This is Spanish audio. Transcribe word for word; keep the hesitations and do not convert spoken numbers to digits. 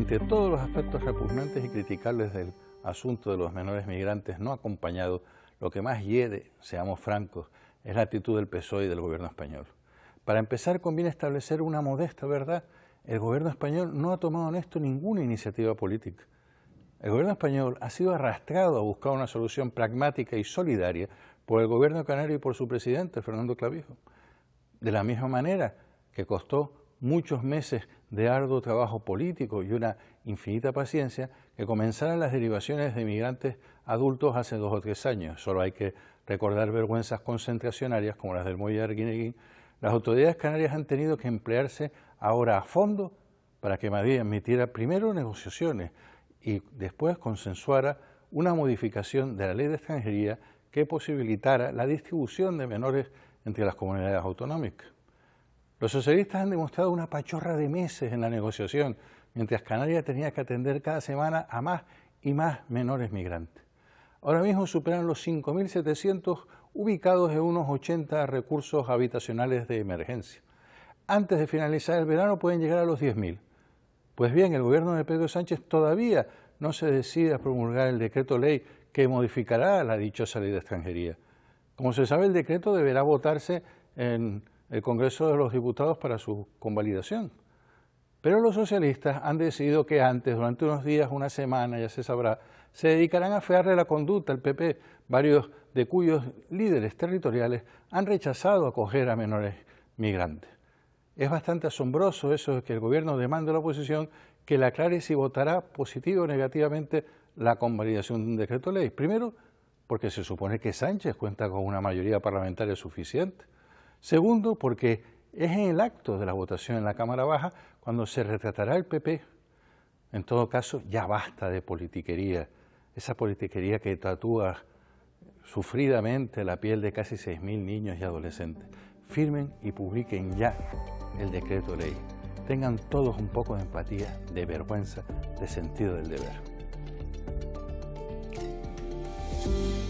Ante todos los aspectos repugnantes y criticables del asunto de los menores migrantes no acompañados, lo que más hiede, seamos francos, es la actitud del P S O E y del gobierno español. Para empezar, conviene establecer una modesta verdad. El gobierno español no ha tomado en esto ninguna iniciativa política. El gobierno español ha sido arrastrado a buscar una solución pragmática y solidaria por el gobierno canario y por su presidente, Fernando Clavijo. De la misma manera que costó muchos meses de arduo trabajo político y una infinita paciencia que comenzaran las derivaciones de migrantes adultos hace dos o tres años. Solo hay que recordar vergüenzas concentracionarias como las del Muelle de Arguineguín. Las autoridades canarias han tenido que emplearse ahora a fondo para que Madrid admitiera primero negociaciones y después consensuara una modificación de la ley de extranjería que posibilitara la distribución de menores entre las comunidades autonómicas. Los socialistas han demostrado una pachorra de meses en la negociación, mientras Canarias tenía que atender cada semana a más y más menores migrantes. Ahora mismo superan los cinco mil setecientos ubicados en unos ochenta recursos habitacionales de emergencia. Antes de finalizar el verano pueden llegar a los diez mil. Pues bien, el gobierno de Pedro Sánchez todavía no se decide a promulgar el decreto ley que modificará la dichosa ley de extranjería. Como se sabe, el decreto deberá votarse en el Congreso de los Diputados para su convalidación. Pero los socialistas han decidido que antes, durante unos días, una semana, ya se sabrá, se dedicarán a afearle la conducta al P P, varios de cuyos líderes territoriales han rechazado acoger a menores migrantes. Es bastante asombroso eso de que el gobierno demande a la oposición que le aclare si votará positivo o negativamente la convalidación de un decreto ley. Primero, porque se supone que Sánchez cuenta con una mayoría parlamentaria suficiente. Segundo, porque es en el acto de la votación en la Cámara Baja cuando se retratará el P P. En todo caso, ya basta de politiquería, esa politiquería que tatúa sufridamente la piel de casi seis mil niños y adolescentes. Firmen y publiquen ya el decreto ley. Tengan todos un poco de empatía, de vergüenza, de sentido del deber.